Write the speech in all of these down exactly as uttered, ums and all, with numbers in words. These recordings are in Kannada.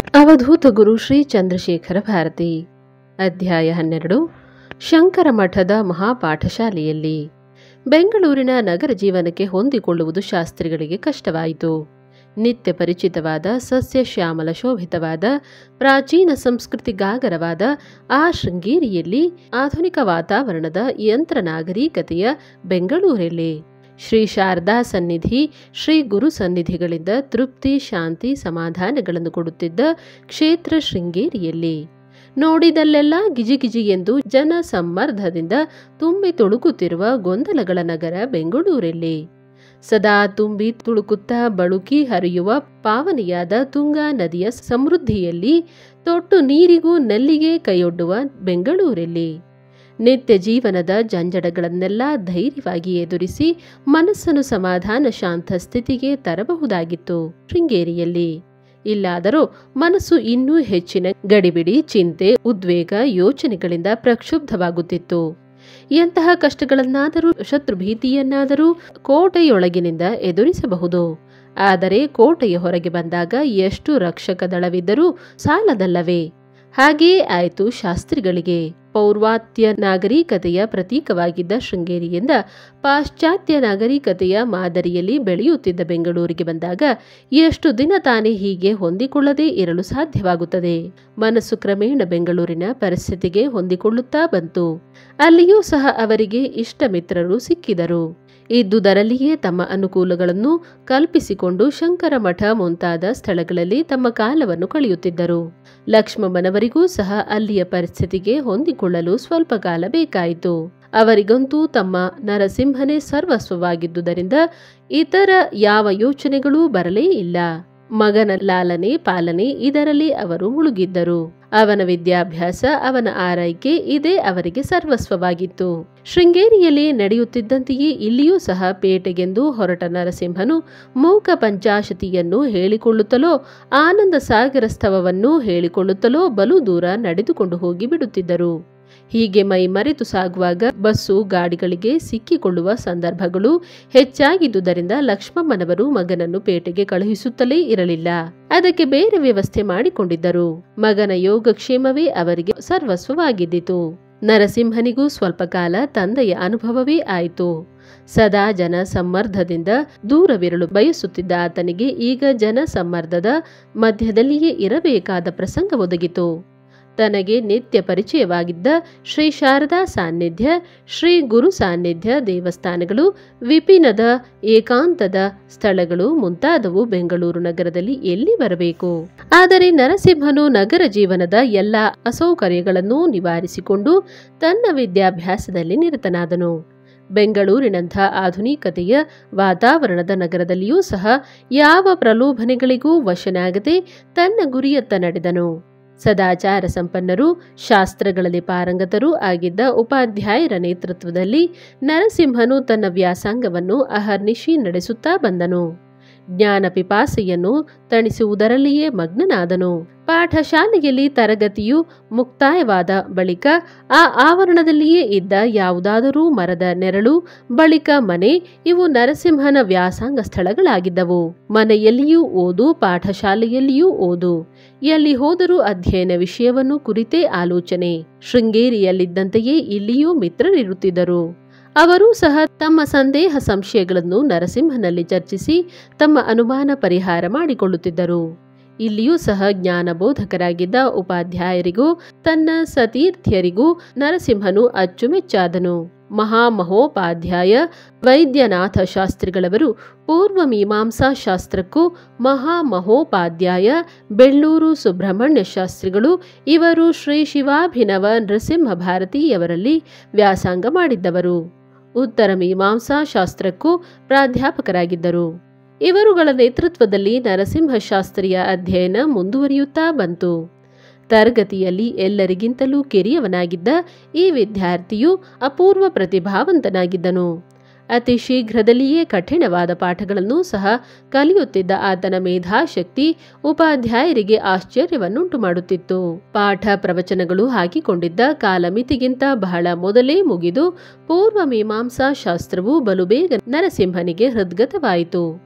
ಅವಧೂತ ಗುರು ಶ್ರೀ ಚಂದ್ರಶೇಖರ ಭಾರತಿ. ಅಧ್ಯಾಯ ಹನ್ನೆರಡು. ಶಂಕರ ಮಠದ ಮಹಾಪಾಠಶಾಲೆಯಲ್ಲಿ. ಬೆಂಗಳೂರಿನ ನಗರ ಜೀವನಕ್ಕೆ ಹೊಂದಿಕೊಳ್ಳುವುದು ಶಾಸ್ತ್ರಿಗಳಿಗೆ ಕಷ್ಟವಾಯಿತು. ನಿತ್ಯ ಪರಿಚಿತವಾದ ಸಸ್ಯ ಶ್ಯಾಮಲ ಶೋಭಿತವಾದ ಪ್ರಾಚೀನ ಸಂಸ್ಕೃತಿಗಾಗರವಾದ ಆ ಶೃಂಗೇರಿಯಲ್ಲಿ ಆಧುನಿಕ ವಾತಾವರಣದ ಯಂತ್ರ ನಾಗರಿಕತೆಯ ಬೆಂಗಳೂರಲ್ಲಿ ಶ್ರೀ ಶಾರದಾ ಸನ್ನಿಧಿ, ಶ್ರೀ ಗುರು ಸನ್ನಿಧಿಗಳಿಂದ ತೃಪ್ತಿ, ಶಾಂತಿ, ಸಮಾಧಾನಗಳನ್ನು ಕೊಡುತ್ತಿದ್ದ ಕ್ಷೇತ್ರ ಶೃಂಗೇರಿಯಲ್ಲಿ ನೋಡಿದಲ್ಲೆಲ್ಲ ಗಿಜಿಗಿಜಿ ಎಂದು ಜನ ಸಮ್ಮರ್ಧದಿಂದ ತುಂಬಿ ತುಳುಕುತ್ತಿರುವ ಗೊಂದಲಗಳ ನಗರ ಬೆಂಗಳೂರಲ್ಲಿ ಸದಾ ತುಂಬಿ ತುಳುಕುತ್ತಾ ಬಳುಕಿ ಹರಿಯುವ ಪಾವನಿಯಾದ ತುಂಗಾ ನದಿಯ ಸಮೃದ್ಧಿಯಲ್ಲಿ ತೊಟ್ಟು ನೀರಿಗೂ ನೆಲ್ಲಿಗೆ ಕೈಯೊಡ್ಡುವ ಬೆಂಗಳೂರಲ್ಲಿ ನಿತ್ಯ ಜೀವನದ ಜಂಜಡಗಳನ್ನೆಲ್ಲ ಧೈರ್ಯವಾಗಿ ಎದುರಿಸಿ ಮನಸ್ಸನ್ನು ಸಮಾಧಾನ ಶಾಂತ ಸ್ಥಿತಿಗೆ ತರಬಹುದಾಗಿತ್ತು ಶೃಂಗೇರಿಯಲ್ಲಿ. ಇಲ್ಲಾದರೂ ಮನಸ್ಸು ಇನ್ನೂ ಹೆಚ್ಚಿನ ಗಡಿಬಿಡಿ, ಚಿಂತೆ, ಉದ್ವೇಗ, ಯೋಚನೆಗಳಿಂದ ಪ್ರಕ್ಷುಬ್ಧವಾಗುತ್ತಿತ್ತು. ಎಂತಹ ಕಷ್ಟಗಳನ್ನಾದರೂ, ಶತ್ರುಭೀತಿಯನ್ನಾದರೂ ಕೋಟೆಯೊಳಗಿನಿಂದ ಎದುರಿಸಬಹುದು. ಆದರೆ ಕೋಟೆಯ ಹೊರಗೆ ಬಂದಾಗ ಎಷ್ಟು ರಕ್ಷಕ ದಳವಿದ್ದರೂ ಸಾಲದಲ್ಲವೇ? ಹಾಗೆಯೇ ಆಯಿತು ಶಾಸ್ತ್ರಿಗಳಿಗೆ. ಪೌರ್ವಾತ್ಯ ನಾಗರಿಕತೆಯ ಪ್ರತೀಕವಾಗಿದ್ದ ಶೃಂಗೇರಿಯಿಂದ ಪಾಶ್ಚಾತ್ಯ ನಾಗರಿಕತೆಯ ಮಾದರಿಯಲ್ಲಿ ಬೆಳೆಯುತ್ತಿದ್ದ ಬೆಂಗಳೂರಿಗೆ ಬಂದಾಗ ಎಷ್ಟು ದಿನ ತಾನೇ ಹೀಗೆ ಹೊಂದಿಕೊಳ್ಳದೇ ಇರಲು ಸಾಧ್ಯವಾಗುತ್ತದೆ? ಮನಸ್ಸು ಕ್ರಮೇಣ ಬೆಂಗಳೂರಿನ ಪರಿಸ್ಥಿತಿಗೆ ಹೊಂದಿಕೊಳ್ಳುತ್ತಾ ಬಂತು. ಅಲ್ಲಿಯೂ ಸಹ ಅವರಿಗೆ ಇಷ್ಟ ಮಿತ್ರರು ಸಿಕ್ಕಿದರು. ಇದ್ದುದರಲ್ಲಿಯೇ ತಮ್ಮ ಅನುಕೂಲಗಳನ್ನು ಕಲ್ಪಿಸಿಕೊಂಡು ಶಂಕರ ಮಠ ಮುಂತಾದ ಸ್ಥಳಗಳಲ್ಲಿ ತಮ್ಮ ಕಾಲವನ್ನು ಕಳೆಯುತ್ತಿದ್ದರು. ಲಕ್ಷ್ಮಮ್ಮನವರಿಗೂ ಸಹ ಅಲ್ಲಿಯ ಪರಿಸ್ಥಿತಿಗೆ ಹೊಂದಿಕೊಳ್ಳಲು ಸ್ವಲ್ಪ ಕಾಲ ಬೇಕಾಯಿತು. ಅವರಿಗಂತೂ ತಮ್ಮ ನರಸಿಂಹನೇ ಸರ್ವಸ್ವವಾಗಿದ್ದುದರಿಂದ ಇತರ ಯಾವ ಯೋಚನೆಗಳೂ ಬರಲೇ ಇಲ್ಲ. ಮಗನ ಲಾಲನೆ ಪಾಲನೆ ಇದರಲ್ಲಿ ಅವರು ಮುಳುಗಿದ್ದರು. ಅವನ ವಿದ್ಯಾಭ್ಯಾಸ, ಅವನ ಆರೈಕೆ ಇದೇ ಅವರಿಗೆ ಸರ್ವಸ್ವವಾಗಿತ್ತು. ಶೃಂಗೇರಿಯಲ್ಲಿ ನಡೆಯುತ್ತಿದ್ದಂತೆಯೇ ಇಲ್ಲಿಯೂ ಸಹ ಪೇಟೆಗೆಂದು ಹೊರಟ ನರಸಿಂಹನು ಮೂಕ ಪಂಚಾಶತಿಯನ್ನು ಹೇಳಿಕೊಳ್ಳುತ್ತಲೋ ಆನಂದ ಸಾಗರ ಸ್ತವವನ್ನು ಹೇಳಿಕೊಳ್ಳುತ್ತಲೋ ಬಲು ದೂರ ನಡೆದುಕೊಂಡು ಹೋಗಿ ಬಿಡುತ್ತಿದ್ದರು. ಹೀಗೆ ಮೈ ಮರೆತು ಸಾಗುವಾಗ ಬಸ್ಸು ಗಾಡಿಗಳಿಗೆ ಸಿಕ್ಕಿಕೊಳ್ಳುವ ಸಂದರ್ಭಗಳು ಹೆಚ್ಚಾಗಿದ್ದುದರಿಂದ ಲಕ್ಷ್ಮಮ್ಮನವರು ಮಗನನ್ನು ಪೇಟೆಗೆ ಕಳುಹಿಸುತ್ತಲೇ ಇರಲಿಲ್ಲ. ಅದಕ್ಕೆ ಬೇರೆ ವ್ಯವಸ್ಥೆ ಮಾಡಿಕೊಂಡಿದ್ದರು. ಮಗನ ಯೋಗಕ್ಷೇಮವೇ ಅವರಿಗೆ ಸರ್ವಸ್ವವಾಗಿದ್ದಿತು. ನರಸಿಂಹನಿಗೂ ಸ್ವಲ್ಪ ಕಾಲ ತಂದೆಯ ಅನುಭವವೇ ಆಯಿತು. ಸದಾ ಜನ ಸಮ್ಮರ್ಧದಿಂದ ದೂರವಿರಲು ಬಯಸುತ್ತಿದ್ದ ಆತನಿಗೆ ಈಗ ಜನ ಸಮ್ಮರ್ದದ ಮಧ್ಯದಲ್ಲಿಯೇ ಇರಬೇಕಾದ ಪ್ರಸಂಗ ಒದಗಿತು. ತನಗೆ ನಿತ್ಯ ಪರಿಚಯವಾಗಿದ್ದ ಶ್ರೀ ಶಾರದಾ ಸಾನ್ನಿಧ್ಯ, ಶ್ರೀ ಗುರು ಸಾನ್ನಿಧ್ಯ ದೇವಸ್ಥಾನಗಳು, ವಿಪಿನದ ಏಕಾಂತದ ಸ್ಥಳಗಳು ಮುಂತಾದವು ಬೆಂಗಳೂರು ನಗರದಲ್ಲಿ ಎಲ್ಲಿ ಬರಬೇಕು? ಆದರೆ ನರಸಿಂಹನು ನಗರ ಜೀವನದ ಎಲ್ಲ ಅಸೌಕರ್ಯಗಳನ್ನು ನಿವಾರಿಸಿಕೊಂಡು ತನ್ನ ವಿದ್ಯಾಭ್ಯಾಸದಲ್ಲಿ ನಿರತನಾದನು. ಬೆಂಗಳೂರಿನಂಥ ಆಧುನಿಕತೆಯ ವಾತಾವರಣದ ನಗರದಲ್ಲಿಯೂ ಸಹ ಯಾವ ಪ್ರಲೋಭನೆಗಳಿಗೂ ವಶನಾಗದೆ ತನ್ನ ಗುರಿಯತ್ತ ನಡೆದನು. ಸದಾಚಾರ ಸಂಪನ್ನರು, ಶಾಸ್ತ್ರಗಳಲ್ಲಿ ಪಾರಂಗತರೂ ಆಗಿದ್ದ ಉಪಾಧ್ಯಾಯರ ನೇತೃತ್ವದಲ್ಲಿ ನರಸಿಂಹನು ತನ್ನ ವ್ಯಾಸಂಗವನ್ನು ಅಹರ್ನಿಶಿ ನಡೆಸುತ್ತಾ ಬಂದನು. ಜ್ಞಾನ ಪಿಪಾಸೆಯನ್ನು ತಣಿಸುವುದರಲ್ಲಿಯೇ ಮಗ್ನನಾದನು. ಪಾಠಶಾಲೆಯಲ್ಲಿ ತರಗತಿಯು ಮುಕ್ತಾಯವಾದ ಬಳಿಕ ಆ ಆವರಣದಲ್ಲಿಯೇ ಇದ್ದ ಯಾವುದಾದರೂ ಮರದ ನೆರಳು, ಬಳಿಕ ಮನೆ, ಇವು ನರಸಿಂಹನ ವ್ಯಾಸಂಗ ಸ್ಥಳಗಳಾಗಿದ್ದವು. ಮನೆಯಲ್ಲಿಯೂ ಓದು, ಪಾಠಶಾಲೆಯಲ್ಲಿಯೂ ಓದು. ಎಲ್ಲಿ ಹೋದರೂ ಅಧ್ಯಯನ ವಿಷಯವನ್ನು ಕುರಿತೇ ಆಲೋಚನೆ. ಶೃಂಗೇರಿಯಲ್ಲಿದ್ದಂತೆಯೇ ಇಲ್ಲಿಯೂ ಮಿತ್ರರಿರುತ್ತಿದ್ದರು. ಅವರೂ ಸಹ ತಮ್ಮ ಸಂದೇಹ ಸಂಶಯಗಳನ್ನು ನರಸಿಂಹನಲ್ಲಿ ಚರ್ಚಿಸಿ ತಮ್ಮ ಅನುಮಾನ ಪರಿಹಾರ ಮಾಡಿಕೊಳ್ಳುತ್ತಿದ್ದರು. ಇಲ್ಲಿಯೂ ಸಹ ಜ್ಞಾನಬೋಧಕರಾಗಿದ್ದ ಉಪಾಧ್ಯಾಯರಿಗೂ ತನ್ನ ಸತೀರ್ಥ್ಯರಿಗೂ ನರಸಿಂಹನು ಅಚ್ಚುಮೆಚ್ಚಾದನು. ಮಹಾಮಹೋಪಾಧ್ಯಾಯ ವೈದ್ಯನಾಥ ಶಾಸ್ತ್ರಿಗಳವರು ಪೂರ್ವ ಮೀಮಾಂಸಾ ಶಾಸ್ತ್ರಕ್ಕೂ, ಮಹಾಮಹೋಪಾಧ್ಯಾಯ ಬೆಳ್ಳೂರು ಸುಬ್ರಹ್ಮಣ್ಯ ಶಾಸ್ತ್ರಿಗಳು ಇವರು ಶ್ರೀ ಶಿವಾಭಿನವ ನರಸಿಂಹ ಭಾರತೀಯವರಲ್ಲಿ ವ್ಯಾಸಂಗ ಮಾಡಿದ್ದವರು. ಉತ್ತರ ಮೀಮಾಂಸಾ ಶಾಸ್ತ್ರಕ್ಕೂ ಪ್ರಾಧ್ಯಾಪಕರಾಗಿದ್ದರು. ಇವರುಗಳ ನೇತೃತ್ವದಲ್ಲಿ ನರಸಿಂಹ ಶಾಸ್ತ್ರಿಯ ಅಧ್ಯಯನ ಮುಂದುವರಿಯುತ್ತಾ ಬಂತು. ತರಗತಿಯಲ್ಲಿ ಎಲ್ಲರಿಗಿಂತಲೂ ಕಿರಿಯವನಾಗಿದ್ದ ಈ ವಿದ್ಯಾರ್ಥಿಯು ಅಪೂರ್ವ ಪ್ರತಿಭಾವಂತನಾಗಿದ್ದನು. ಅತಿ ಶೀಘ್ರದಲ್ಲಿಯೇ ಕಠಿಣವಾದ ಪಾಠಗಳನ್ನು ಸಹ ಕಲಿಯುತ್ತಿದ್ದ ಆತನ ಮೇಧಾಶಕ್ತಿ ಉಪಾಧ್ಯಾಯರಿಗೆ ಆಶ್ಚರ್ಯವನ್ನುಂಟು ಮಾಡುತ್ತಿತ್ತು. ಪಾಠ ಪ್ರವಚನಗಳು ಹಾಕಿಕೊಂಡಿದ್ದ ಕಾಲಮಿತಿಗಿಂತ ಬಹಳ ಮೊದಲೇ ಮುಗಿದು ಪೂರ್ವ ಮೀಮಾಂಸಾ ಶಾಸ್ತ್ರವು ಬಲು ಬೇಗ ನರಸಿಂಹನಿಗೆ ಹೃದ್ಗತವಾಯಿತು.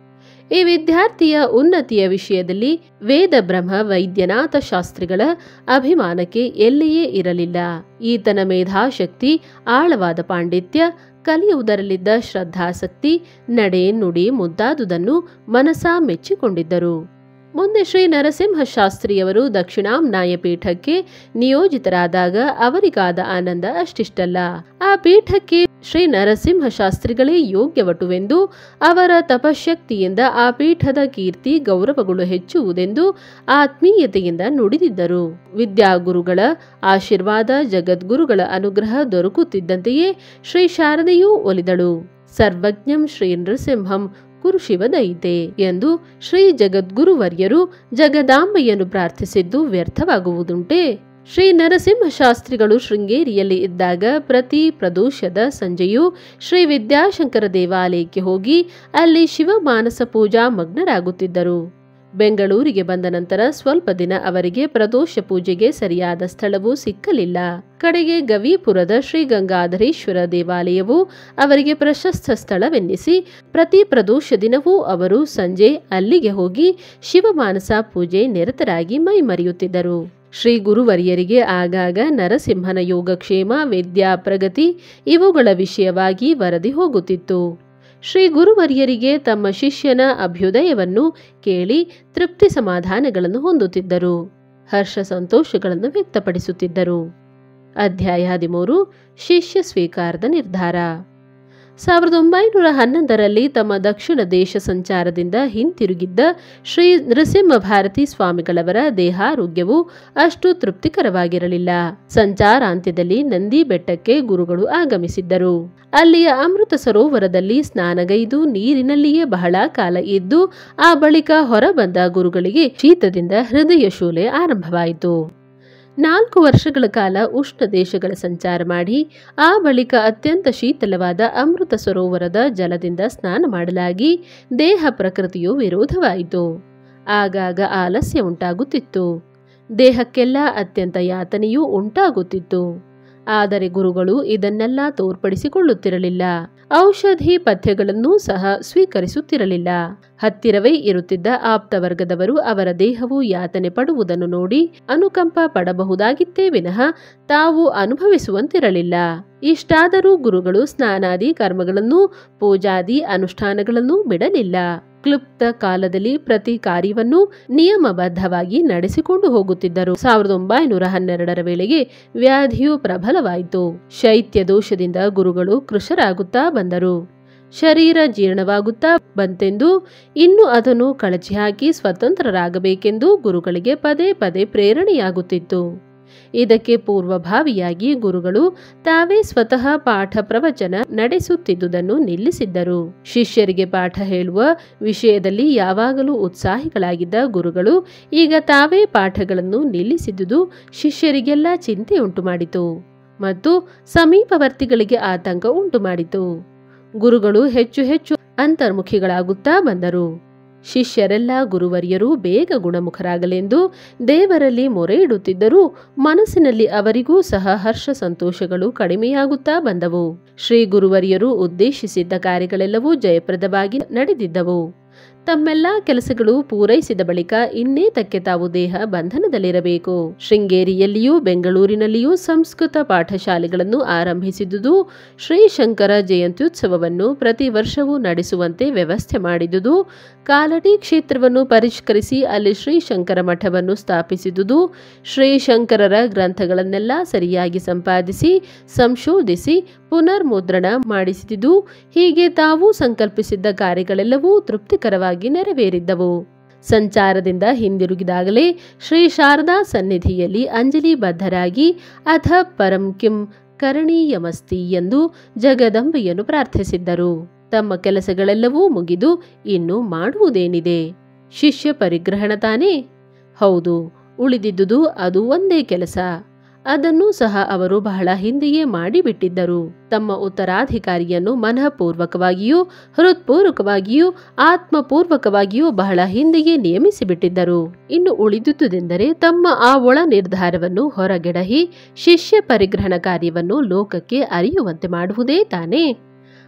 ಈ ವಿದ್ಯಾರ್ಥಿಯ ಉನ್ನತಿಯ ವಿಷಯದಲ್ಲಿ ವೇದ ಬ್ರಹ್ಮ ವೈದ್ಯನಾಥ ಶಾಸ್ತ್ರಿಗಳ ಅಭಿಮಾನಕ್ಕೆ ಎಲ್ಲೆಯೇ ಇರಲಿಲ್ಲ. ಈತನ ಮೇಧಾಶಕ್ತಿ, ಆಳವಾದ ಪಾಂಡಿತ್ಯ, ಕಲಿಯುವುದರಲ್ಲಿದ್ದ ಶ್ರದ್ಧಾಸಕ್ತಿ, ನಡೆ ನುಡಿ ಮುಂತಾದುದನ್ನು ಮನಸಾ ಮೆಚ್ಚಿಕೊಂಡಿದ್ದರು. ಮುಂದೆ ಶ್ರೀ ನರಸಿಂಹ ಶಾಸ್ತ್ರಿಯವರು ದಕ್ಷಿಣಾಮ್ನಾಯ ಪೀಠಕ್ಕೆ ನಿಯೋಜಿತರಾದಾಗ ಅವರಿಗಾದ ಆನಂದ ಅಷ್ಟಿಷ್ಟಲ್ಲ. ಆ ಪೀಠಕ್ಕೆ ಶ್ರೀ ನರಸಿಂಹ ಶಾಸ್ತ್ರಿಗಳೇ ಯೋಗ್ಯವಟುವೆಂದು, ಅವರ ತಪಶಕ್ತಿಯಿಂದ ಆ ಪೀಠದ ಕೀರ್ತಿ ಗೌರವಗಳು ಹೆಚ್ಚುವುದೆಂದು ಆತ್ಮೀಯತೆಯಿಂದ ನುಡಿದಿದ್ದರು. ವಿದ್ಯಾಗುರುಗಳ ಆಶೀರ್ವಾದ, ಜಗದ್ಗುರುಗಳ ಅನುಗ್ರಹ ದೊರಕುತ್ತಿದ್ದಂತೆಯೇ ಶ್ರೀ ಶಾರದೆಯೂ ಒಲಿದಳು. ಸರ್ವಜ್ಞಂ ಶ್ರೀ ನೃಸಿಂಹಂ ಕುರು ಶಿವದಯಿತೆ ಎಂದು ಶ್ರೀ ಜಗದ್ಗುರುವರ್ಯರು ಜಗದಾಂಬೆಯನ್ನು ಪ್ರಾರ್ಥಿಸಿದ್ದು ವ್ಯರ್ಥವಾಗುವುದುಂಟೆ? ಶ್ರೀ ನರಸಿಂಹ ಶಾಸ್ತ್ರಿಗಳು ಶೃಂಗೇರಿಯಲ್ಲಿ ಇದ್ದಾಗ ಪ್ರತಿ ಪ್ರದೋಷದ ಸಂಜೆಯೂ ಶ್ರೀ ವಿದ್ಯಾಶಂಕರ ದೇವಾಲಯಕ್ಕೆ ಹೋಗಿ ಅಲ್ಲಿ ಶಿವಮಾನಸ ಪೂಜಾ ಮಗ್ನರಾಗುತ್ತಿದ್ದರು. ಬೆಂಗಳೂರಿಗೆ ಬಂದ ನಂತರ ಸ್ವಲ್ಪ ದಿನ ಅವರಿಗೆ ಪ್ರದೋಷ ಪೂಜೆಗೆ ಸರಿಯಾದ ಸ್ಥಳವೂ ಸಿಕ್ಕಲಿಲ್ಲ. ಕಡೆಗೆ ಗವಿಪುರದ ಶ್ರೀ ಗಂಗಾಧರೇಶ್ವರ ದೇವಾಲಯವು ಅವರಿಗೆ ಪ್ರಶಸ್ತ ಸ್ಥಳವೆನ್ನಿಸಿ ಪ್ರತಿ ಪ್ರದೋಷ ದಿನವೂ ಅವರು ಸಂಜೆ ಅಲ್ಲಿಗೆ ಹೋಗಿ ಶಿವಮಾನಸ ಪೂಜೆ ನಿರತರಾಗಿ ಮೈಮರೆಯುತ್ತಿದ್ದರು. ಶ್ರೀ ಗುರುವರ್ಯರಿಗೆ ಆಗಾಗ ನರಸಿಂಹನ ಯೋಗಕ್ಷೇಮ, ವಿದ್ಯಾ ಪ್ರಗತಿ ಇವುಗಳ ವಿಷಯವಾಗಿ ವರದಿ ಹೋಗುತ್ತಿತ್ತು. ಶ್ರೀ ಗುರುವರ್ಯರಿಗೆ ತಮ್ಮ ಶಿಷ್ಯನ ಅಭ್ಯುದಯವನ್ನು ಕೇಳಿ ತೃಪ್ತಿ ಸಮಾಧಾನಗಳನ್ನು ಹೊಂದುತ್ತಿದ್ದರು. ಹರ್ಷ ಸಂತೋಷಗಳನ್ನು ವ್ಯಕ್ತಪಡಿಸುತ್ತಿದ್ದರು. ಅಧ್ಯಾಯ ಹದಿಮೂರು. ಶಿಷ್ಯ ಸ್ವೀಕಾರದ ನಿರ್ಧಾರ. ಸಾವಿರದ ಒಂಬೈನೂರ ಹನ್ನೊಂದರಲ್ಲಿ ತಮ್ಮ ದಕ್ಷಿಣ ದೇಶ ಸಂಚಾರದಿಂದ ಹಿಂತಿರುಗಿದ್ದ ಶ್ರೀ ನೃಸಿಂಹ ಭಾರತಿ ಸ್ವಾಮಿಗಳವರ ದೇಹಾರೋಗ್ಯವು ಅಷ್ಟು ತೃಪ್ತಿಕರವಾಗಿರಲಿಲ್ಲ. ಸಂಚಾರಾಂತ್ಯದಲ್ಲಿ ನಂದಿ ಬೆಟ್ಟಕ್ಕೆ ಗುರುಗಳು ಆಗಮಿಸಿದ್ದರು. ಅಲ್ಲಿಯ ಅಮೃತ ಸರೋವರದಲ್ಲಿ ಸ್ನಾನಗೈದು ನೀರಿನಲ್ಲಿಯೇ ಬಹಳ ಕಾಲ ಇದ್ದು ಆ ಬಳಿಕ ಹೊರಬಂದ ಗುರುಗಳಿಗೆ ಶೀತದಿಂದ ಹೃದಯ ಶೂಲೆ ಆರಂಭವಾಯಿತು. ನಾಲ್ಕು ವರ್ಷಗಳ ಕಾಲ ಉಷ್ಣ ದೇಶಗಳ ಸಂಚಾರ ಮಾಡಿ ಆ ಬಳಿಕ ಅತ್ಯಂತ ಶೀತಲವಾದ ಅಮೃತ ಸರೋವರದ ಜಲದಿಂದ ಸ್ನಾನ ಮಾಡಲಾಗಿ ದೇಹ ಪ್ರಕೃತಿಯು ವಿರೋಧವಾಯಿತು. ಆಗಾಗ ಆಲಸ್ಯ ಉಂಟಾಗುತ್ತಿತ್ತು. ದೇಹಕ್ಕೆಲ್ಲ ಅತ್ಯಂತ ಯಾತನೆಯೂ ಉಂಟಾಗುತ್ತಿತ್ತು. ಆದರೆ ಗುರುಗಳು ಇದನ್ನೆಲ್ಲ ತೋರ್ಪಡಿಸಿಕೊಳ್ಳುತ್ತಿರಲಿಲ್ಲ. ಔಷಧಿ ಪಥ್ಯಗಳನ್ನೂ ಸಹ ಸ್ವೀಕರಿಸುತ್ತಿರಲಿಲ್ಲ. ಹತ್ತಿರವೇ ಇರುತ್ತಿದ್ದ ಆಪ್ತ ವರ್ಗದವರು ಅವರ ದೇಹವು ಯಾತನೆ ಪಡುವುದನ್ನು ನೋಡಿ ಅನುಕಂಪ ಪಡಬಹುದಾಗಿತ್ತೇ ವಿನಃ ತಾವು ಅನುಭವಿಸುವಂತಿರಲಿಲ್ಲ. ಇಷ್ಟಾದರೂ ಗುರುಗಳು ಸ್ನಾನಾದಿ ಕರ್ಮಗಳನ್ನು, ಪೂಜಾದಿ ಅನುಷ್ಠಾನಗಳನ್ನು ಬಿಡಲಿಲ್ಲ. ಕ್ಲುಪ್ತ ಕಾಲದಲ್ಲಿ ಪ್ರತಿ ಕಾರ್ಯವನ್ನು ನಿಯಮಬದ್ಧವಾಗಿ ನಡೆಸಿಕೊಂಡು ಹೋಗುತ್ತಿದ್ದರು. ಸಾವಿರದ ಒಂಬೈನೂರ ಹನ್ನೆರಡರ ವೇಳೆಗೆ ವ್ಯಾಧಿಯು ಪ್ರಬಲವಾಯಿತು. ಶೈತ್ಯ ದೋಷದಿಂದ ಗುರುಗಳು ಕೃಶರಾಗುತ್ತಾ ಬಂದರು. ಶರೀರ ಜೀರ್ಣವಾಗುತ್ತಾ ಬಂತೆಂದು ಇನ್ನು ಅದನ್ನು ಕಳಚಿ ಹಾಕಿ ಸ್ವತಂತ್ರರಾಗಬೇಕೆಂದು ಗುರುಗಳಿಗೆ ಪದೇ ಪದೇ ಪ್ರೇರಣೆಯಾಗುತ್ತಿತ್ತು. ಇದಕ್ಕೆ ಪೂರ್ವಭಾವಿಯಾಗಿ ಗುರುಗಳು ತಾವೇ ಸ್ವತಃ ಪಾಠ ಪ್ರವಚನ ನಡೆಸುತ್ತಿದ್ದುದನ್ನು ನಿಲ್ಲಿಸಿದ್ದರು. ಶಿಷ್ಯರಿಗೆ ಪಾಠ ಹೇಳುವ ವಿಷಯದಲ್ಲಿ ಯಾವಾಗಲೂ ಉತ್ಸಾಹಿಗಳಾಗಿದ್ದ ಗುರುಗಳು ಈಗ ತಾವೇ ಪಾಠಗಳನ್ನು ನಿಲ್ಲಿಸಿದುದು ಶಿಷ್ಯರಿಗೆಲ್ಲ ಚಿಂತೆಯುಂಟು ಮಾಡಿತು ಮತ್ತು ಸಮೀಪವರ್ತಿಗಳಿಗೆ ಆತಂಕ ಉಂಟು ಮಾಡಿತು. ಗುರುಗಳು ಹೆಚ್ಚು ಹೆಚ್ಚು ಅಂತರ್ಮುಖಿಗಳಾಗುತ್ತಾ ಬಂದರು. ಶಿಷ್ಯರೆಲ್ಲ ಗುರುವರ್ಯರು ಬೇಗ ಗುಣಮುಖರಾಗಲೆಂದು ದೇವರಲ್ಲಿ ಮೊರೆ ಇಡುತ್ತಿದ್ದರೂ ಮನಸ್ಸಿನಲ್ಲಿ ಅವರಿಗೂ ಸಹ ಹರ್ಷ ಸಂತೋಷಗಳು ಕಡಿಮೆಯಾಗುತ್ತಾ ಬಂದವು. ಶ್ರೀ ಗುರುವರ್ಯರು ಉದ್ದೇಶಿಸಿದ್ದ ಕಾರ್ಯಗಳೆಲ್ಲವೂ ಜಯಪ್ರದವಾಗಿ ನಡೆದಿದ್ದವು. ತಮ್ಮೆಲ್ಲಾ ಕೆಲಸಗಳು ಪೂರೈಸಿದ ಬಳಿಕ ಇನ್ನೇತಕ್ಕೆ ತಾವು ದೇಹ ಬಂಧನದಲ್ಲಿರಬೇಕು. ಶೃಂಗೇರಿಯಲ್ಲಿಯೂ ಬೆಂಗಳೂರಿನಲ್ಲಿಯೂ ಸಂಸ್ಕೃತ ಪಾಠಶಾಲೆಗಳನ್ನು ಆರಂಭಿಸಿದುದು, ಶ್ರೀಶಂಕರ ಜಯಂತ್ಯುತ್ಸವವನ್ನು ಪ್ರತಿ ವರ್ಷವೂ ನಡೆಸುವಂತೆ ವ್ಯವಸ್ಥೆ ಮಾಡಿದುದು, ಕಾಲಟಿ ಕ್ಷೇತ್ರವನ್ನು ಪರಿಷ್ಕರಿಸಿ ಅಲ್ಲಿ ಶ್ರೀಶಂಕರ ಮಠವನ್ನು ಸ್ಥಾಪಿಸಿದುದು, ಶ್ರೀಶಂಕರರ ಗ್ರಂಥಗಳನ್ನೆಲ್ಲ ಸರಿಯಾಗಿ ಸಂಪಾದಿಸಿ ಸಂಶೋಧಿಸಿ ಪುನರ್ಮುದ್ರಣ ಮಾಡಿಸಿದುದು, ಹೀಗೆ ತಾವು ಸಂಕಲ್ಪಿಸಿದ್ದ ಕಾರ್ಯಗಳೆಲ್ಲವೂ ತೃಪ್ತಿಕರವಾಗಿ ನೆರವೇರಿದ್ದವು. ಸಂಚಾರದಿಂದ ಹಿಂದಿರುಗಿದಾಗಲೇ ಶ್ರೀ ಶಾರದಾ ಸನ್ನಿಧಿಯಲ್ಲಿ ಅಂಜಲಿ ಬದ್ಧರಾಗಿ ಅಥ ಪರಂ ಕಿಂ ಕರಣೀಯಮಸ್ತಿ ಎಂದು ಜಗದಂಬೆಯನ್ನು ಪ್ರಾರ್ಥಿಸಿದ್ದರು. ತಮ್ಮ ಕೆಲಸಗಳೆಲ್ಲವೂ ಮುಗಿದು ಇನ್ನು ಮಾಡುವುದೇನಿದೆ? ಶಿಷ್ಯ ಪರಿಗ್ರಹಣ ತಾನೇ? ಹೌದು, ಉಳಿದಿದ್ದುದು ಅದು ಒಂದೇ ಕೆಲಸ. ಅದನ್ನೂ ಸಹ ಅವರು ಬಹಳ ಹಿಂದೆಯೇ ಮಾಡಿಬಿಟ್ಟಿದ್ದರು. ತಮ್ಮ ಉತ್ತರಾಧಿಕಾರಿಯನ್ನು ಮನಃಪೂರ್ವಕವಾಗಿಯೂ ಹೃತ್ಪೂರ್ವಕವಾಗಿಯೂ ಆತ್ಮಪೂರ್ವಕವಾಗಿಯೂ ಬಹಳ ಹಿಂದೆಯೇ ನೇಮಿಸಿಬಿಟ್ಟಿದ್ದರು. ಇನ್ನು ಉಳಿದುದೆಂದರೆ ತಮ್ಮ ಆ ಒಳ ನಿರ್ಧಾರವನ್ನು ಹೊರಗೆಡಹಿ ಶಿಷ್ಯ ಪರಿಗ್ರಹಣ ಕಾರ್ಯವನ್ನು ಲೋಕಕ್ಕೆ ಅರಿಯುವಂತೆ ಮಾಡುವುದೇ ತಾನೇ.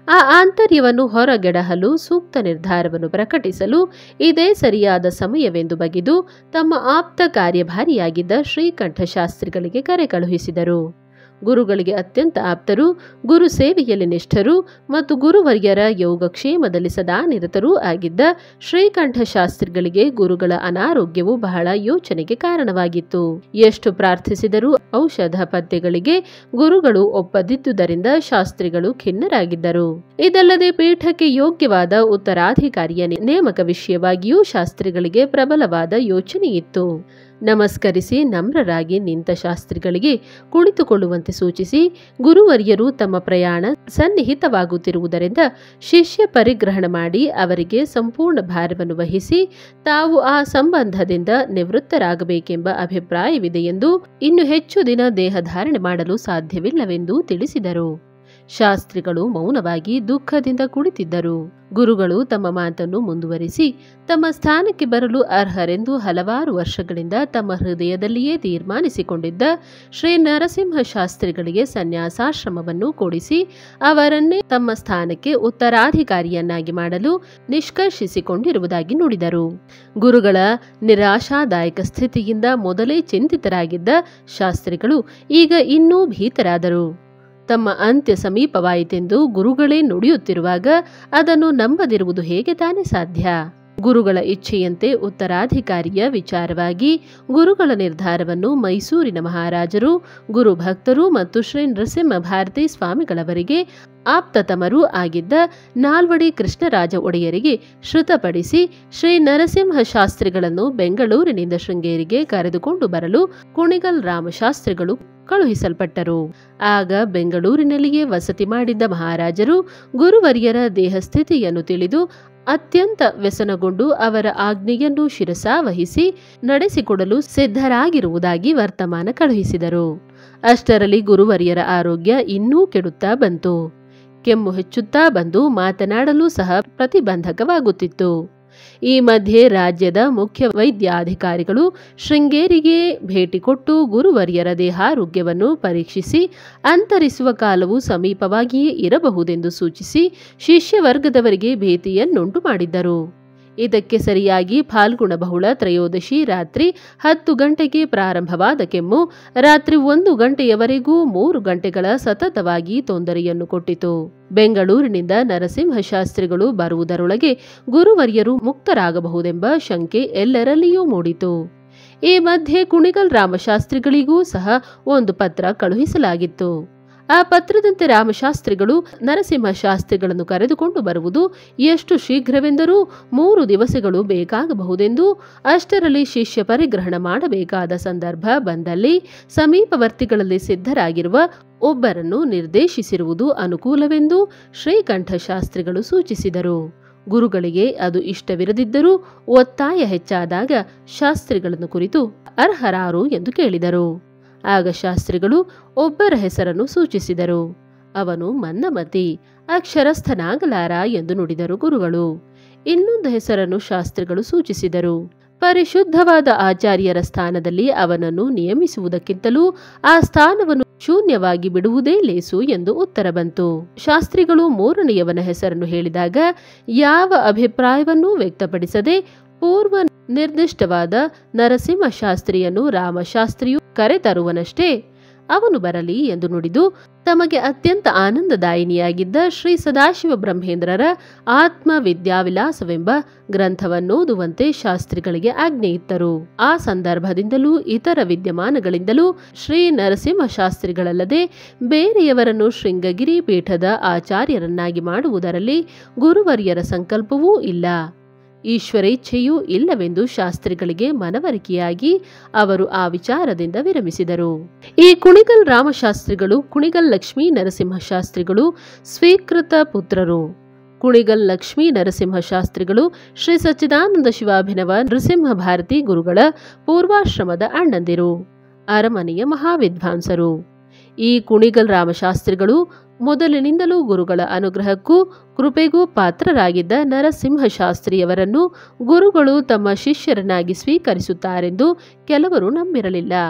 ಆ ಆಂತರ್ಯವನ್ನು ಹೊರಗೆಡಹಲು ಸೂಕ್ತ ನಿರ್ಧಾರವನ್ನು ಪ್ರಕಟಿಸಲು ಇದೇ ಸರಿಯಾದ ಸಮಯವೆಂದು ಬಗೆದು ತಮ್ಮ ಆಪ್ತ ಕಾರ್ಯಭಾರಿಯಾಗಿದ್ದ ಶ್ರೀಕಂಠ ಶಾಸ್ತ್ರಿಗಳಿಗೆ ಕರೆ ಕಳುಹಿಸಿದರು. ಗುರುಗಳಿಗೆ ಅತ್ಯಂತ ಆಪ್ತರು, ಗುರು ಸೇವೆಯಲ್ಲಿ ನಿಷ್ಠರು ಮತ್ತು ಗುರುವರ್ಯರ ಯೋಗಕ್ಷೇಮದಲ್ಲಿ ಸದಾ ನಿರತರೂ ಆಗಿದ್ದ ಶ್ರೀಕಂಠ ಶಾಸ್ತ್ರಿಗಳಿಗೆ ಗುರುಗಳ ಅನಾರೋಗ್ಯವು ಬಹಳ ಯೋಚನೆಗೆ ಕಾರಣವಾಗಿತ್ತು. ಎಷ್ಟು ಪ್ರಾರ್ಥಿಸಿದರೂ ಔಷಧ ಪದ್ಯಗಳಿಗೆ ಗುರುಗಳು ಒಪ್ಪದಿದ್ದುದರಿಂದ ಶಾಸ್ತ್ರಿಗಳು ಖಿನ್ನರಾಗಿದ್ದರು. ಇದಲ್ಲದೆ ಪೀಠಕ್ಕೆ ಯೋಗ್ಯವಾದ ಉತ್ತರಾಧಿಕಾರಿಯ ನೇಮಕ ವಿಷಯವಾಗಿಯೂ ಶಾಸ್ತ್ರಿಗಳಿಗೆ ಪ್ರಬಲವಾದ ಯೋಚನೆಯಿತ್ತು. ನಮಸ್ಕರಿಸಿ ನಮ್ರರಾಗಿ ನಿಂತ ಶಾಸ್ತ್ರಿಗಳಿಗೆ ಕುಳಿತುಕೊಳ್ಳುವಂತೆ ಸೂಚಿಸಿ, ಗುರುವರ್ಯರು ತಮ್ಮ ಪ್ರಯಾಣ ಸನ್ನಿಹಿತವಾಗುತ್ತಿರುವುದರಿಂದ ಶಿಷ್ಯ ಪರಿಗ್ರಹಣ ಮಾಡಿ ಅವರಿಗೆ ಸಂಪೂರ್ಣ ಭಾರವನ್ನು ವಹಿಸಿ ತಾವು ಆ ಸಂಬಂಧದಿಂದ ನಿವೃತ್ತರಾಗಬೇಕೆಂಬ ಅಭಿಪ್ರಾಯವಿದೆ ಎಂದು, ಇನ್ನು ಹೆಚ್ಚು ದಿನ ದೇಹಧಾರಣೆ ಮಾಡಲು ಸಾಧ್ಯವಿಲ್ಲವೆಂದು ತಿಳಿಸಿದರು. ಶಾಸ್ತ್ರಿಗಳು ಮೌನವಾಗಿ ದುಃಖದಿಂದ ಕುಳಿತಿದ್ದರು. ಗುರುಗಳು ತಮ್ಮ ಮಾತನ್ನು ಮುಂದುವರಿಸಿ, ತಮ್ಮ ಸ್ಥಾನಕ್ಕೆ ಬರಲು ಅರ್ಹರೆಂದು ಹಲವಾರು ವರ್ಷಗಳಿಂದ ತಮ್ಮ ಹೃದಯದಲ್ಲಿಯೇ ತೀರ್ಮಾನಿಸಿಕೊಂಡಿದ್ದ ಶ್ರೀ ನರಸಿಂಹ ಶಾಸ್ತ್ರಿಗಳಿಗೆ ಸನ್ಯಾಸಾಶ್ರಮವನ್ನು ಕೊಡಿಸಿ ಅವರನ್ನೇ ತಮ್ಮ ಸ್ಥಾನಕ್ಕೆ ಉತ್ತರಾಧಿಕಾರಿಯನ್ನಾಗಿ ಮಾಡಲು ನಿಷ್ಕರ್ಷಿಸಿಕೊಂಡಿರುವುದಾಗಿ ನುಡಿದರು. ಗುರುಗಳ ನಿರಾಶಾದಾಯಕ ಸ್ಥಿತಿಯಿಂದ ಮೊದಲೇ ಚಿಂತಿತರಾಗಿದ್ದ ಶಾಸ್ತ್ರಿಗಳು ಈಗ ಇನ್ನೂ ಭೀತರಾದರು. ತಮ್ಮ ಅಂತ್ಯ ಸಮೀಪವಾಯಿತೆಂದು ಗುರುಗಳೇ ನುಡಿಯುತ್ತಿರುವಾಗ ಅದನ್ನು ನಂಬದಿರುವುದು ಹೇಗೆ ತಾನೇ ಸಾಧ್ಯ? ಗುರುಗಳ ಇಚ್ಛೆಯಂತೆ ಉತ್ತರಾಧಿಕಾರಿಯ ವಿಚಾರವಾಗಿ ಗುರುಗಳ ನಿರ್ಧಾರವನ್ನು ಮೈಸೂರಿನ ಮಹಾರಾಜರು, ಗುರು ಭಕ್ತರು ಮತ್ತು ಶ್ರೀ ನರಸಿಂಹ ಭಾರತಿ ಸ್ವಾಮಿಗಳವರಿಗೆ ಆಪ್ತತಮರೂ ಆಗಿದ್ದ ನಾಲ್ವಡಿ ಕೃಷ್ಣರಾಜ ಒಡೆಯರಿಗೆ ಶ್ರುತಪಡಿಸಿ ಶ್ರೀ ನರಸಿಂಹ ಶಾಸ್ತ್ರಿಗಳನ್ನು ಬೆಂಗಳೂರಿನಿಂದ ಶೃಂಗೇರಿಗೆ ಕರೆದುಕೊಂಡು ಬರಲು ಕುಣಿಗಲ್ ರಾಮಶಾಸ್ತ್ರಿಗಳು ಕಳುಹಿಸಲ್ಪಟ್ಟರು. ಆಗ ಬೆಂಗಳೂರಿನಲ್ಲಿಯೇ ವಸತಿ ಮಾಡಿದ್ದ ಮಹಾರಾಜರು ಗುರುವರ್ಯರ ದೇಹಸ್ಥಿತಿಯನ್ನು ತಿಳಿದು ಅತ್ಯಂತ ವ್ಯಸನಗೊಂಡು ಅವರ ಆಜ್ಞೆಯನ್ನು ಶಿರಸಾವಹಿಸಿ ನಡೆಸಿಕೊಡಲು ಸಿದ್ಧರಾಗಿರುವುದಾಗಿ ವರ್ತಮಾನ ಕಳುಹಿಸಿದರು. ಅಷ್ಟರಲ್ಲಿ ಗುರುವರ್ಯರ ಆರೋಗ್ಯ ಇನ್ನೂ ಕೆಡುತ್ತಾ ಬಂತು. ಕೆಮ್ಮು ಹೆಚ್ಚುತ್ತಾ ಬಂದು ಮಾತನಾಡಲು ಸಹ ಪ್ರತಿಬಂಧಕವಾಗುತ್ತಿತ್ತು. ಈ ಮಧ್ಯೆ ರಾಜ್ಯದ ಮುಖ್ಯ ವೈದ್ಯಾಧಿಕಾರಿಗಳು ಶೃಂಗೇರಿಗೆ ಭೇಟಿ ಕೊಟ್ಟು ಗುರುವರ್ಯರ ದೇಹಾರೋಗ್ಯವನ್ನು ಪರೀಕ್ಷಿಸಿ ಅಂತರಿಸುವ ಕಾಲವು ಸಮೀಪವಾಗಿಯೇ ಇರಬಹುದೆಂದು ಸೂಚಿಸಿ ಶಿಷ್ಯವರ್ಗದವರಿಗೆ ಭೀತಿಯನ್ನುಂಟು ಮಾಡಿದ್ದರು. ಇದಕ್ಕೆ ಸರಿಯಾಗಿ ಫಾಲ್ಗುಣ ಬಹುಳ ತ್ರಯೋದಶಿ ರಾತ್ರಿ ಹತ್ತು ಗಂಟೆಗೆ ಪ್ರಾರಂಭವಾದ ಕೆಮ್ಮು ರಾತ್ರಿ ಒಂದು ಗಂಟೆಯವರೆಗೂ ಮೂರು ಗಂಟೆಗಳ ಸತತವಾಗಿ ತೊಂದರೆಯನ್ನು ಕೊಟ್ಟಿತು. ಬೆಂಗಳೂರಿನಿಂದ ನರಸಿಂಹಶಾಸ್ತ್ರಿಗಳು ಬರುವುದರೊಳಗೆ ಗುರುವರ್ಯರು ಮುಕ್ತರಾಗಬಹುದೆಂಬ ಶಂಕೆ ಎಲ್ಲರಲ್ಲಿಯೂ ಮೂಡಿತು. ಈ ಮಧ್ಯೆ ಕುಣಿಗಲ್ ರಾಮಶಾಸ್ತ್ರಿಗಳಿಗೂ ಸಹ ಒಂದು ಪತ್ರ ಕಳುಹಿಸಲಾಗಿತ್ತು. ಆ ಪತ್ರದಂತೆ ರಾಮಶಾಸ್ತ್ರಿಗಳು ನರಸಿಂಹ ಶಾಸ್ತ್ರಿಗಳನ್ನು ಕರೆದುಕೊಂಡು ಬರುವುದು ಎಷ್ಟು ಶೀಘ್ರವೆಂದರೂ ಮೂರು ದಿವಸಗಳು ಬೇಕಾಗಬಹುದೆಂದು, ಅಷ್ಟರಲ್ಲಿ ಶಿಷ್ಯ ಪರಿಗ್ರಹಣ ಮಾಡಬೇಕಾದ ಸಂದರ್ಭ ಬಂದಲ್ಲಿ ಸಮೀಪವರ್ತಿಗಳಲ್ಲಿ ಸಿದ್ಧರಾಗಿರುವ ಒಬ್ಬರನ್ನು ನಿರ್ದೇಶಿಸಿರುವುದು ಅನುಕೂಲವೆಂದು ಶ್ರೀಕಂಠ ಶಾಸ್ತ್ರಿಗಳು ಸೂಚಿಸಿದರು. ಗುರುಗಳಿಗೆ ಅದು ಇಷ್ಟವಿರದಿದ್ದರೂ ಒತ್ತಾಯ ಹೆಚ್ಚಾದಾಗ ಶಾಸ್ತ್ರಿಗಳನ್ನು ಕುರಿತು ಅರ್ಹರಾರು ಎಂದು ಕೇಳಿದರು. ಆಗ ಶಾಸ್ತ್ರಿಗಳು ಒಬ್ಬರ ಹೆಸರನ್ನು ಸೂಚಿಸಿದರು. ಅವನು ಮಂದಮತಿ, ಅಕ್ಷರಸ್ಥನಾಗಲಾರ ಎಂದು ನುಡಿದರು ಗುರುಗಳು. ಇನ್ನೊಂದು ಹೆಸರನ್ನು ಶಾಸ್ತ್ರಿಗಳು ಸೂಚಿಸಿದರು. ಪರಿಶುದ್ಧವಾದ ಆಚಾರ್ಯರ ಸ್ಥಾನದಲ್ಲಿ ಅವನನ್ನು ನಿಯಮಿಸುವುದಕ್ಕಿಂತಲೂ ಆ ಸ್ಥಾನವನ್ನು ಶೂನ್ಯವಾಗಿ ಬಿಡುವುದೇ ಲೇಸು ಎಂದು ಉತ್ತರ ಬಂತು. ಶಾಸ್ತ್ರಿಗಳು ಮೂರನೆಯವನ ಹೆಸರನ್ನು ಹೇಳಿದಾಗ ಯಾವ ಅಭಿಪ್ರಾಯವನ್ನೂ ವ್ಯಕ್ತಪಡಿಸದೆ ಪೂರ್ವ ನಿರ್ದಿಷ್ಟವಾದ ನರಸಿಂಹ ಶಾಸ್ತ್ರಿಯನ್ನು ರಾಮಶಾಸ್ತ್ರಿಯು ಕರೆತರುವನಷ್ಟೇ, ಅವನು ಬರಲಿ ಎಂದು ನುಡಿದು ತಮಗೆ ಅತ್ಯಂತ ಆನಂದದಾಯಿನಿಯಾಗಿದ್ದ ಶ್ರೀ ಸದಾಶಿವ ಬ್ರಹ್ಮೇಂದ್ರರ ಆತ್ಮ ವಿದ್ಯಾವಿಲಾಸವೆಂಬ ಗ್ರಂಥವನ್ನೋದುವಂತೆ ಶಾಸ್ತ್ರಿಗಳಿಗೆ ಆಜ್ಞೆಯಿತ್ತರು. ಆ ಸಂದರ್ಭದಿಂದಲೂ ಇತರ ವಿದ್ಯಮಾನಗಳಿಂದಲೂ ಶ್ರೀ ನರಸಿಂಹ ಶಾಸ್ತ್ರಿಗಳಲ್ಲದೆ ಬೇರೆಯವರನ್ನು ಶೃಂಗಗಿರಿ ಪೀಠದ ಆಚಾರ್ಯರನ್ನಾಗಿ ಮಾಡುವುದರಲ್ಲಿ ಗುರುವರ್ಯರ ಸಂಕಲ್ಪವೂ ಇಲ್ಲ, ಈಶ್ವರೇಚ್ಛೆಯೂ ಇಲ್ಲವೆಂದು ಶಾಸ್ತ್ರಿಗಳಿಗೆ ಮನವರಿಕೆಯಾಗಿ ಅವರು ಆ ವಿಚಾರದಿಂದ ವಿರಮಿಸಿದರು. ಈ ಕುಣಿಗಲ್ ರಾಮಶಾಸ್ತ್ರಿಗಳು ಕುಣಿಗಲ್ ಲಕ್ಷ್ಮೀ ನರಸಿಂಹ ಶಾಸ್ತ್ರಿಗಳು ಸ್ವೀಕೃತ ಪುತ್ರರು. ಕುಣಿಗಲ್ ಲಕ್ಷ್ಮೀ ನರಸಿಂಹ ಶಾಸ್ತ್ರಿಗಳು ಶ್ರೀ ಸಚ್ಚಿದಾನಂದ ಶಿವಾಭಿನವ ನರಸಿಂಹ ಭಾರತಿ ಗುರುಗಳ ಪೂರ್ವಾಶ್ರಮದ ಅಣ್ಣಂದಿರು, ಅರಮನೆಯ ಮಹಾವಿದ್ವಾಂಸರು. ಈ ಕುಣಿಗಲ್ ರಾಮಶಾಸ್ತ್ರಿಗಳು ಮೊದಲಿನಿಂದಲೂ ಗುರುಗಳ ಅನುಗ್ರಹಕ್ಕೂ ಕೃಪೆಗೂ ಪಾತ್ರರಾಗಿದ್ದ ನರಸಿಂಹಶಾಸ್ತ್ರಿಯವರನ್ನು ಗುರುಗಳು ತಮ್ಮ ಶಿಷ್ಯರನ್ನಾಗಿ ಸ್ವೀಕರಿಸುತ್ತಾರೆಂದು ಕೆಲವರು ನಂಬಿರಲಿಲ್ಲ.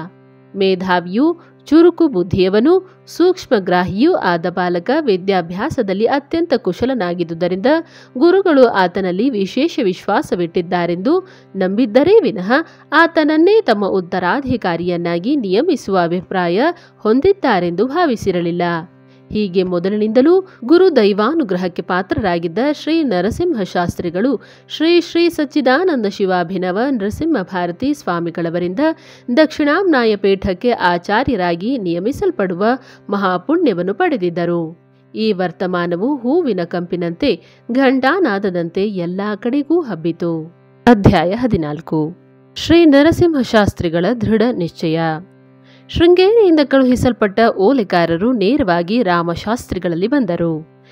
ಮೇಧಾವಿಯೂ ಚುರುಕು ಬುದ್ಧಿಯವನು ಸೂಕ್ಷ್ಮಗ್ರಾಹಿಯೂ ಆದ ಬಾಲಕ ವಿದ್ಯಾಭ್ಯಾಸದಲ್ಲಿ ಅತ್ಯಂತ ಕುಶಲನಾಗಿದ್ದುದರಿಂದ ಗುರುಗಳು ಆತನಲ್ಲಿ ವಿಶೇಷ ವಿಶ್ವಾಸವಿಟ್ಟಿದ್ದಾರೆಂದು ನಂಬಿದ್ದರೇ ವಿನಃ ಆತನನ್ನೇ ತಮ್ಮ ಉತ್ತರಾಧಿಕಾರಿಯನ್ನಾಗಿ ನಿಯಮಿಸುವ ಅಭಿಪ್ರಾಯ ಹೊಂದಿದ್ದಾರೆಂದು ಭಾವಿಸಿರಲಿಲ್ಲ. ಹೀಗೆ ಮೊದಲಿನಿಂದಲೂ ಗುರು ದೈವಾನುಗ್ರಹಕ್ಕೆ ಪಾತ್ರರಾಗಿದ್ದ ಶ್ರೀ ನರಸಿಂಹಶಾಸ್ತ್ರಿಗಳು ಶ್ರೀ ಶ್ರೀ ಸಚ್ಚಿದಾನಂದ ಶಿವಾಭಿನವ ನರಸಿಂಹ ಭಾರತಿ ಸ್ವಾಮಿಗಳವರಿಂದ ದಕ್ಷಿಣಾಮ್ನಾಯ ಪೀಠಕ್ಕೆ ಆಚಾರ್ಯರಾಗಿ ನಿಯಮಿಸಲ್ಪಡುವ ಮಹಾಪುಣ್ಯವನ್ನು ಪಡೆದಿದ್ದರು. ಈ ವರ್ತಮಾನವು ಹೂವಿನ ಕಂಪಿನಂತೆ ಘಂಟಾನಾದದಂತೆ ಎಲ್ಲಾ ಕಡೆಗೂ ಹಬ್ಬಿತು. ಅಧ್ಯಾಯ ಹದಿನಾಲ್ಕು. ಶ್ರೀ ನರಸಿಂಹಶಾಸ್ತ್ರಿಗಳ ದೃಢ ನಿಶ್ಚಯ. ಶೃಂಗೇರಿಯಿಂದ ಕಳುಹಿಸಲ್ಪಟ್ಟ ಓಲೆಕಾರರು ನೇರವಾಗಿ ರಾಮಶಾಸ್ತ್ರಿಗಳಲ್ಲಿ ಬಂದರು.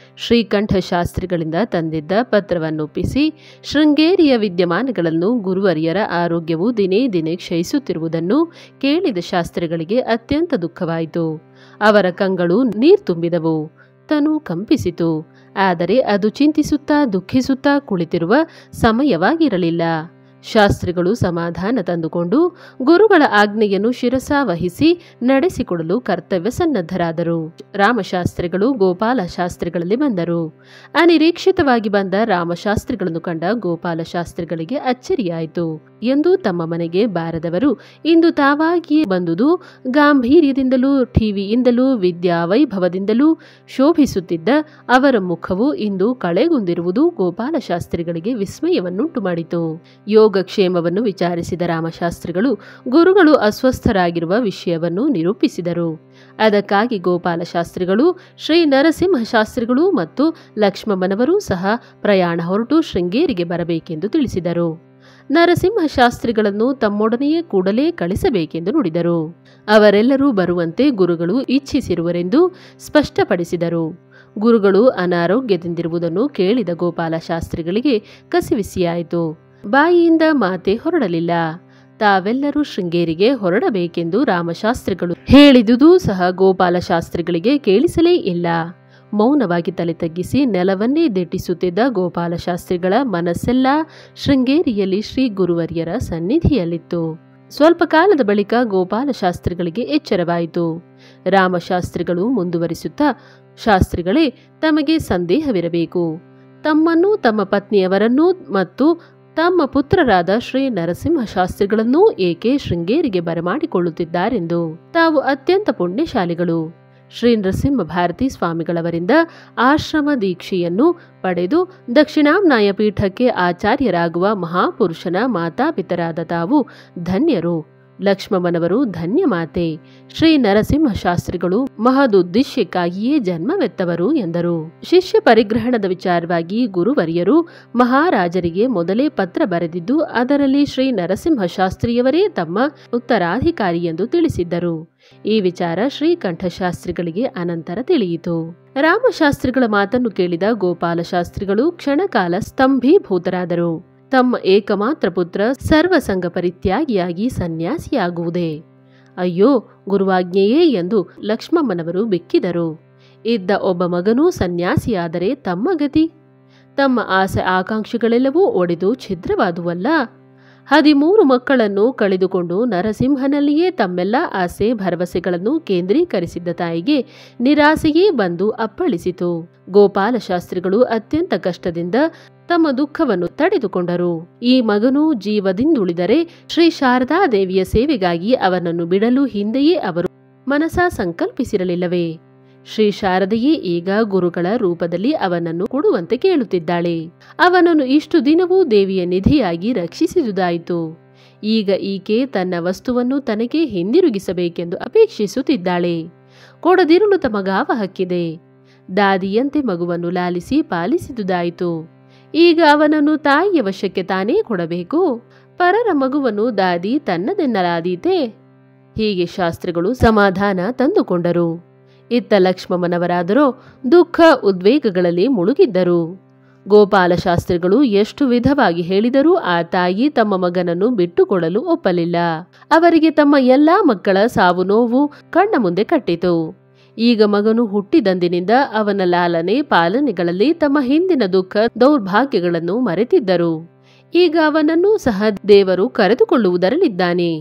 ಶ್ರೀಕಂಠಶಾಸ್ತ್ರಿಗಳಿಂದ ತಂದಿದ್ದ ಪತ್ರವನ್ನೊಪ್ಪಿಸಿ ಶೃಂಗೇರಿಯ ವಿದ್ಯಮಾನಗಳನ್ನು ಗುರುವರಿಯರ ಆರೋಗ್ಯವು ದಿನೇ ದಿನೇ ಕ್ಷಯಿಸುತ್ತಿರುವುದನ್ನು ಕೇಳಿದ ಶಾಸ್ತ್ರಿಗಳಿಗೆ ಅತ್ಯಂತ ದುಃಖವಾಯಿತು. ಅವರ ಕಂಗಳು ನೀರ್ತುಂಬಿದವು, ತನು ಕಂಪಿಸಿತು. ಆದರೆ ಅದು ಚಿಂತಿಸುತ್ತಾ ದುಃಖಿಸುತ್ತಾ ಕುಳಿತಿರುವ ಸಮಯವಾಗಿರಲಿಲ್ಲ. ಶಾಸ್ತ್ರಿಗಳು ಸಮಾಧಾನ ತಂದುಕೊಂಡು ಗುರುಗಳ ಆಜ್ಞೆಯನ್ನು ಶಿರಸಾವಹಿಸಿ ನಡೆಸಿಕೊಡಲು ಕರ್ತವ್ಯ ಸನ್ನದ್ಧರಾದರು. ರಾಮಶಾಸ್ತ್ರಿಗಳು ಗೋಪಾಲ ಶಾಸ್ತ್ರಿಗಳಲ್ಲಿ ಬಂದರು. ಅನಿರೀಕ್ಷಿತವಾಗಿ ಬಂದ ರಾಮಶಾಸ್ತ್ರಿಗಳನ್ನು ಕಂಡ ಗೋಪಾಲ ಶಾಸ್ತ್ರಿಗಳಿಗೆ ಅಚ್ಚರಿಯಾಯಿತು. ಎಂದು ತಮ್ಮ ಮನೆಗೆ ಬಾರದವರು ಇಂದು ತಾವಾಗಿಯೇ ಬಂದುದು ಗಾಂಭೀರ್ಯದಿಂದಲೂ ಠೀವಿಯಿಂದಲೂ ವಿದ್ಯಾವೈಭವದಿಂದಲೂ ಶೋಭಿಸುತ್ತಿದ್ದ ಅವರ ಮುಖವು ಇಂದು ಕಳೆಗುಂದಿರುವುದು ಗೋಪಾಲ ಶಾಸ್ತ್ರಿಗಳಿಗೆ ವಿಸ್ಮಯವನ್ನುಂಟು ಮಾಡಿತು. ಯೋಗಕ್ಷೇಮವನ್ನು ವಿಚಾರಿಸಿದ ರಾಮಶಾಸ್ತ್ರಿಗಳು ಗುರುಗಳು ಅಸ್ವಸ್ಥರಾಗಿರುವ ವಿಷಯವನ್ನು ನಿರೂಪಿಸಿದರು. ಅದಕ್ಕಾಗಿ ಗೋಪಾಲ ಶಾಸ್ತ್ರಿಗಳು ಶ್ರೀ ನರಸಿಂಹ ಶಾಸ್ತ್ರಿಗಳು ಮತ್ತು ಲಕ್ಷ್ಮಮ್ಮನವರೂ ಸಹ ಪ್ರಯಾಣ ಹೊರಟು ಶೃಂಗೇರಿಗೆ ಬರಬೇಕೆಂದು ತಿಳಿಸಿದರು. ನರಸಿಂಹ ಶಾಸ್ತ್ರಿಗಳನ್ನು ತಮ್ಮೊಡನೆಯೇ ಕೂಡಲೇ ಕಳಿಸಬೇಕೆಂದು ನುಡಿದರು. ಅವರೆಲ್ಲರೂ ಬರುವಂತೆ ಗುರುಗಳು ಇಚ್ಛಿಸಿರುವರೆಂದು ಸ್ಪಷ್ಟಪಡಿಸಿದರು. ಗುರುಗಳು ಅನಾರೋಗ್ಯದಿಂದಿರುವುದನ್ನು ಕೇಳಿದ ಗೋಪಾಲ ಶಾಸ್ತ್ರಿಗಳಿಗೆ ಕಸಿವಿಸಿಯಾಯಿತು. ಬಾಯಿಯಿಂದ ಮಾತೆ ಹೊರಡಲಿಲ್ಲ. ತಾವೆಲ್ಲರೂ ಶೃಂಗೇರಿಗೆ ಹೊರಡಬೇಕೆಂದು ರಾಮಶಾಸ್ತ್ರಿಗಳು ಹೇಳಿದುದೂ ಸಹ ಗೋಪಾಲ ಶಾಸ್ತ್ರಿಗಳಿಗೆ ಕೇಳಿಸಲೇ ಇಲ್ಲ. ಮೌನವಾಗಿ ತಲೆ ತಗ್ಗಿಸಿ ನೆಲವನ್ನೇ ದಿಟ್ಟಿಸುತ್ತಿದ್ದ ಗೋಪಾಲ ಶಾಸ್ತ್ರಿಗಳ ಮನಸ್ಸೆಲ್ಲ ಶೃಂಗೇರಿಯಲ್ಲಿ ಶ್ರೀ ಗುರುವರ್ಯರ ಸನ್ನಿಧಿಯಲ್ಲಿತ್ತು. ಸ್ವಲ್ಪ ಕಾಲದ ಬಳಿಕ ಗೋಪಾಲ ಶಾಸ್ತ್ರಿಗಳಿಗೆ ಎಚ್ಚರವಾಯಿತು. ರಾಮಶಾಸ್ತ್ರಿಗಳು ಮುಂದುವರಿಸುತ್ತಾ, ಶಾಸ್ತ್ರಿಗಳೇ, ತಮಗೆ ಸಂದೇಹವಿರಬೇಕು. ತಮ್ಮನ್ನೂ ತಮ್ಮ ಪತ್ನಿಯವರನ್ನೂ ಮತ್ತು ತಮ್ಮ ಪುತ್ರರಾದ ಶ್ರೀ ನರಸಿಂಹ ಶಾಸ್ತ್ರಿಗಳನ್ನೂ ಏಕೆ ಶೃಂಗೇರಿಗೆ ಬರಮಾಡಿಕೊಳ್ಳುತ್ತಿದ್ದಾರೆಂದು. ತಾವು ಅತ್ಯಂತ ಪುಣ್ಯಶಾಲಿಗಳು. ಶ್ರೀ ನರಸಿಂಹ ಭಾರತಿ ಸ್ವಾಮಿಗಳವರಿಂದ ಆಶ್ರಮ ದೀಕ್ಷೆಯನ್ನು ಪಡೆದು ದಕ್ಷಿಣಾಮ್ನಾಯ ಪೀಠಕ್ಕೆ ಆಚಾರ್ಯರಾಗುವ ಮಹಾಪುರುಷನ ಮಾತಾಪಿತರಾದ ತಾವು ಧನ್ಯರು. ಲಕ್ಷ್ಮಮ್ಮನವರು ಧನ್ಯ ಮಾತೆ. ಶ್ರೀ ನರಸಿಂಹ ಶಾಸ್ತ್ರಿಗಳು ಮಹದುದ್ದೇಶಕ್ಕಾಗಿಯೇ ಜನ್ಮವೆತ್ತವರು ಎಂದರು. ಶಿಷ್ಯ ಪರಿಗ್ರಹಣದ ವಿಚಾರವಾಗಿ ಗುರುವರಿಯರು ಮಹಾರಾಜರಿಗೆ ಮೊದಲೇ ಪತ್ರ ಬರೆದಿದ್ದು ಅದರಲ್ಲಿ ಶ್ರೀ ನರಸಿಂಹ ಶಾಸ್ತ್ರಿಯವರೇ ತಮ್ಮ ಉತ್ತರಾಧಿಕಾರಿ ಎಂದು ತಿಳಿಸಿದ್ದರು. ಈ ವಿಚಾರ ಶ್ರೀಕಂಠಶಾಸ್ತ್ರಿಗಳಿಗೆ ಅನಂತರ ತಿಳಿಯಿತು. ರಾಮಶಾಸ್ತ್ರಿಗಳ ಮಾತನ್ನು ಕೇಳಿದ ಗೋಪಾಲ ಶಾಸ್ತ್ರಿಗಳು ಕ್ಷಣಕಾಲ ಸ್ತಂಭೀಭೂತರಾದರು. ತಮ್ಮ ಏಕಮಾತ್ರ ಪುತ್ರ ಸರ್ವಸಂಗ ಪರಿತ್ಯಾಗಿಯಾಗಿ ಸನ್ಯಾಸಿಯಾಗುವುದೇ? ಅಯ್ಯೋ, ಗುರುವಾಜ್ಞೆಯೇ ಎಂದು ಲಕ್ಷ್ಮಮ್ಮನವರು ಬೆಕ್ಕಿದರು. ಇದ್ದ ಒಬ್ಬ ಮಗನೂ ಸನ್ಯಾಸಿಯಾದರೆ ತಮ್ಮ ಗತಿ? ತಮ್ಮ ಆಸೆ ಆಕಾಂಕ್ಷೆಗಳೆಲ್ಲವೂ ಒಡೆದು ಛಿದ್ರವಾದುವಲ್ಲ. ಹದಿಮೂರು ಮಕ್ಕಳನ್ನು ಕಳೆದುಕೊಂಡು ನರಸಿಂಹನಲ್ಲಿಯೇ ತಮ್ಮೆಲ್ಲ ಆಸೆ ಭರವಸೆಗಳನ್ನು ಕೇಂದ್ರೀಕರಿಸಿದ್ದ ತಾಯಿಗೆ ನಿರಾಸೆಯೇ ಬಂದು ಅಪ್ಪಳಿಸಿತು. ಗೋಪಾಲ ಶಾಸ್ತ್ರಿಗಳು ಅತ್ಯಂತ ಕಷ್ಟದಿಂದ ತಮ್ಮ ದುಃಖವನ್ನು ತಡೆದುಕೊಂಡರು. ಈ ಮಗನು ಜೀವದಿಂದುಳಿದರೆ ಶ್ರೀ ಶಾರದಾದೇವಿಯ ಸೇವೆಗಾಗಿ ಅವನನ್ನು ಬಿಡಲು ಹಿಂದೆಯೇ ಅವರು ಮನಸಾ ಸಂಕಲ್ಪಿಸಿರಲಿಲ್ಲವೇ? ಶ್ರೀ ಶಾರದೆಯೇ ಈಗ ಗುರುಗಳ ರೂಪದಲ್ಲಿ ಅವನನ್ನು ಕೊಡುವಂತೆ ಕೇಳುತ್ತಿದ್ದಾಳೆ. ಅವನನ್ನು ಇಷ್ಟು ದಿನವೂ ದೇವಿಯ ನಿಧಿಯಾಗಿ ರಕ್ಷಿಸಿದುದಾಯಿತು. ಈಗ ಈಕೆ ತನ್ನ ವಸ್ತುವನ್ನು ತನಗೆ ಹಿಂದಿರುಗಿಸಬೇಕೆಂದು ಅಪೇಕ್ಷಿಸುತ್ತಿದ್ದಾಳೆ. ಕೊಡದಿರಲು ತಮಗಾವ ಹಕ್ಕಿದೆ. ದಾದಿಯಂತೆ ಮಗುವನ್ನು ಲಾಲಿಸಿ ಪಾಲಿಸಿದುದಾಯಿತು. ಈಗ ಅವನನ್ನು ತಾಯಿಯ ವಶಕ್ಕೆ ತಾನೇ ಕೊಡಬೇಕು. ಪರರ ಮಗುವನ್ನು ದಾದಿ ತನ್ನದೆನ್ನಲಾದೀತೆ. ಹೀಗೆ ಶಾಸ್ತ್ರಿಗಳು ಸಮಾಧಾನ ತಂದುಕೊಂಡರು. ಇತ್ತ ಲಕ್ಷ್ಮಮ್ಮನವರಾದರೋ ದುಃಖ ಉದ್ವೇಗಗಳಲ್ಲಿ ಮುಳುಗಿದ್ದರು. ಗೋಪಾಲ ಶಾಸ್ತ್ರಿಗಳು ಎಷ್ಟು ವಿಧವಾಗಿ ಹೇಳಿದರೂ ಆ ತಾಯಿ ತಮ್ಮ ಮಗನನ್ನು ಬಿಟ್ಟುಕೊಡಲು ಒಪ್ಪಲಿಲ್ಲ. ಅವರಿಗೆ ತಮ್ಮ ಎಲ್ಲಾ ಮಕ್ಕಳ ಸಾವು ನೋವು ಕಣ್ಣ ಮುಂದೆ ಕಟ್ಟಿತು. ಈಗ ಮಗನು ಹುಟ್ಟಿದಂದಿನಿಂದ ಅವನ ಲಾಲನೆ ಪಾಲನೆಗಳಲ್ಲಿ ತಮ್ಮ ಹಿಂದಿನ ದುಃಖ ದೌರ್ಭಾಗ್ಯಗಳನ್ನು ಮರೆತಿದ್ದರು. ಈಗ ಅವನನ್ನೂ ಸಹ ದೇವರು ಕರೆದುಕೊಳ್ಳುವುದರಲ್ಲಿದ್ದಾನೆ.